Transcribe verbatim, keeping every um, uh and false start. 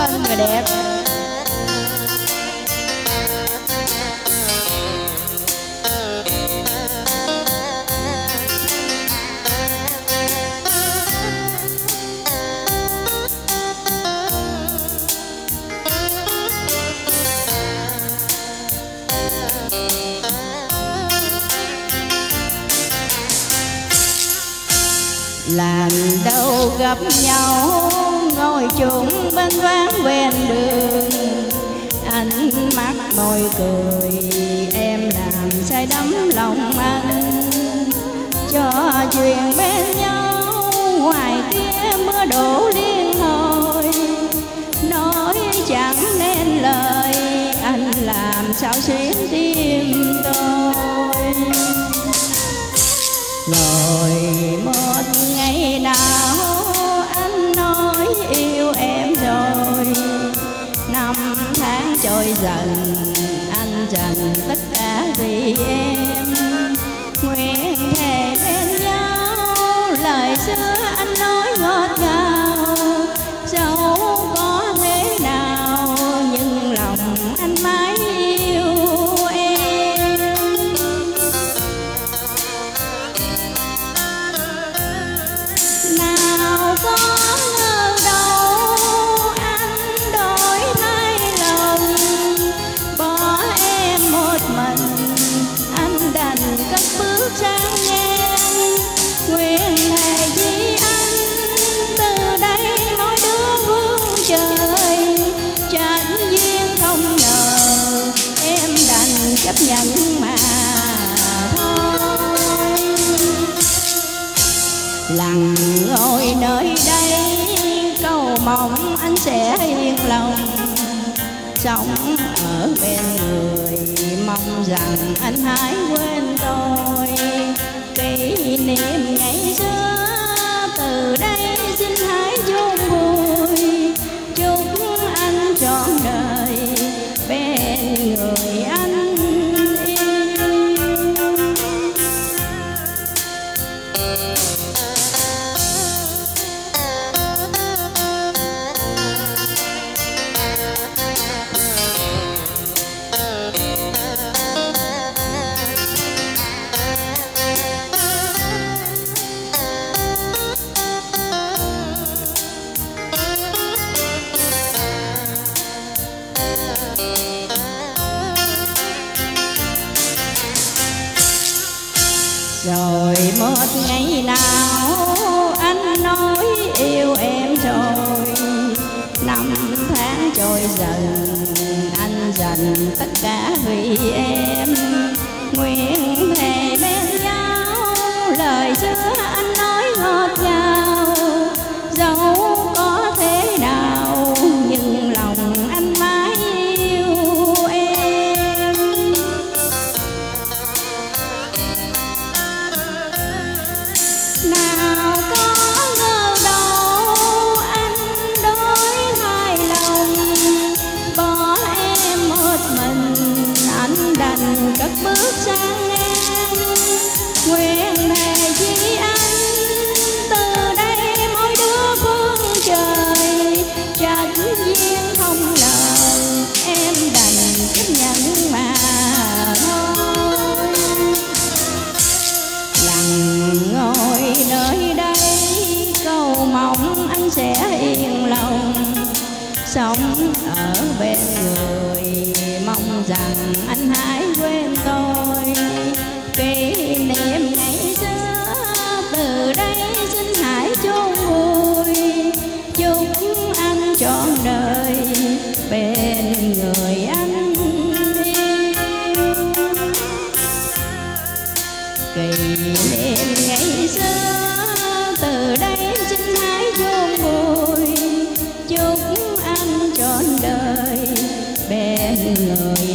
ơn người đẹp. Lần đầu gặp nhau ngồi chung bên thoáng ven đường, ánh mắt môi cười em làm say đắm lòng anh. Trò chuyện bên nhau ngoài kia mưa đổ liên hồi, nói chẳng nên lời anh làm sao xuyến tim tôi. Rồi một ngày nào anh nói yêu em rồi, năm tháng trôi dần anh dành tất cả vì em. Nguyện thề bên nhau lời xưa anh nói ngọt ngào, dẫu có thế nào nhưng lòng anh mãi yêu em. Nào có ngờ đâu anh đổi thay lòng, bỏ em một mình anh đành cất bước sang ngang. Nguyện thề với anh từ đây mỗi đứa vương trời, chẳng duyên không ngờ em đành chấp nhận mà thôi. Lặng ngồi nơi đây cầu mong anh sẽ yên lòng, sống ở bên người mong rằng anh hãy quên tôi. Kỷ niệm ngày xưa từ đây xin hãy chôn vùi, chúc anh trọn đời bên người anh yêu. Rồi một ngày nào anh nói yêu em rồi, năm tháng trôi dần anh dành tất cả vì em. Nguyện thề bên nhau lời xưa anh nói ngọt ngào, dẫu có thế nào nhưng lòng anh mãi yêu em. Nào có ngờ đâu anh đổi hai lòng, bỏ em một mình anh đành cất bước sang ngang. Nguyện thề với anh từ đây mỗi đứa phương trời, chẳng duyên không ngờ em đành chấp nhận mà thôi. Lặng ngồi nơi đây cầu mong anh sẽ yên lòng, sống ở bên người mong rằng anh hãy quên tôi. Kỷ niệm ngày xưa từ đây xin hãy chôn vùi, chúc anh trọn đời bên người anh yêu. Kỷ niệm ngày xưa từ đây xin hãy chôn vùi, chúc anh trọn đời bên người